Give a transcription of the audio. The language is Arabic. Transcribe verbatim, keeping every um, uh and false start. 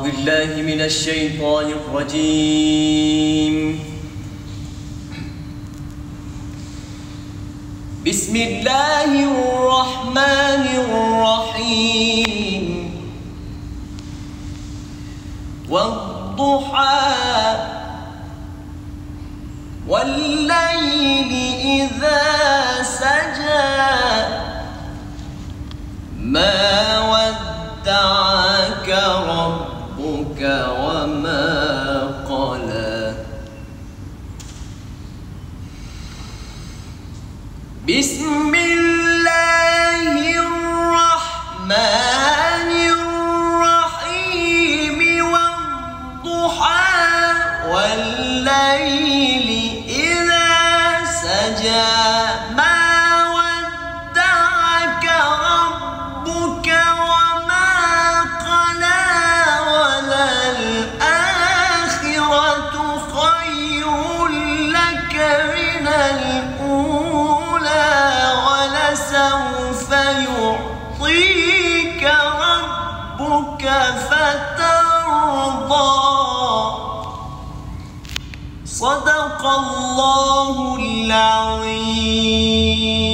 بالله من الشيطان الرجيم. بسم الله الرحمن الرحيم. والضحى والليل إذا سجى ما ودعك ربك وما قلى. بسم الله الرحمن الرحيم. والضحى والليل إذا سجى ما ودعك ربك وما قلى. وللآخرة خير لك من الأولى ولسوف يعطيك ربك فترضى. صدق الله العظيم.